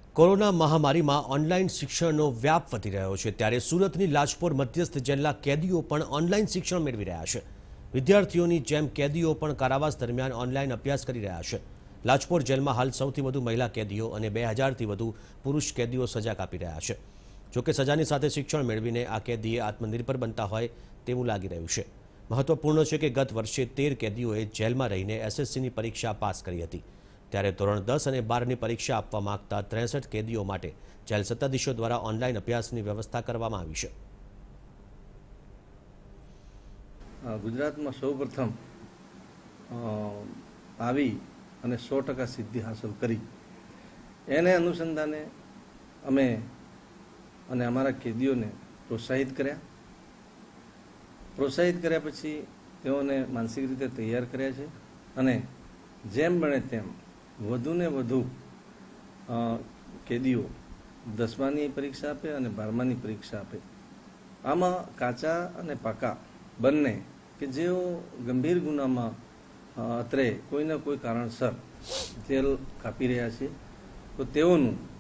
Corona મહામારીમાં online શિક્ષણનો વ્યાપ વધી રહ્યો છે ત્યારે સુરતની લાજપોર મધ્યસ્થ જેલના કેદીઓ પણ ઓનલાઈન શિક્ષણ મેળવી રહ્યા છે। વિદ્યાર્થીઓની જેમ કેદીઓ પણ કારાવાસ દરમિયાન ઓનલાઈન અભ્યાસ કરી રહ્યા છે। લાજપોર જેલમાં હાલ સૌથી વધુ મહિલા કેદીઓ અને 2000થી વધુ પુરુષ કેદીઓ સજા કાપી રહ્યા છે। જોકે સજાની સાથે શિક્ષણ મેળવીને આ કેદીએ આત્મનિર્ભર બનતા હોય તેવું લાગી રહ્યું છે। મહત્વપૂર્ણ છે કે ગત વર્ષે 13 કેદીઓએ જેલમાં રહીને એસએસસીની પરીક્ષા પાસ કરી હતી। ત્યારે ધોરણ 10 અને 12ની પરીક્ષા આપવા માંગતા 63 કેદીઓ માટે જેલ સત્તાધીશો દ્વારા ઓનલાઈન અભ્યાસની વ્યવસ્થા કરવામાં આવી છે। ગુજરાતમાં સૌપ્રથમ આવી અને 100% સિદ્ધિ હાંસલ કરી એને અનુસંધાને અમે અને અમારા કેદીઓને પ્રોત્સાહિત કર્યા પછી તેઓને માનસિક રીતે તૈયાર કર્યા છે અને જેમ બને તેમ વધુને વધુ કેદીઓ 10માની પરીક્ષા આપે અને 12માની પરીક્ષા આપે। આમાં કાચા અને પાકા બંને કે જેઓ ગંભીર ગુનામાં અત્રે કોઈના કોઈ કારણસર જેલ કાપી રહ્યા છે તો તેઓનું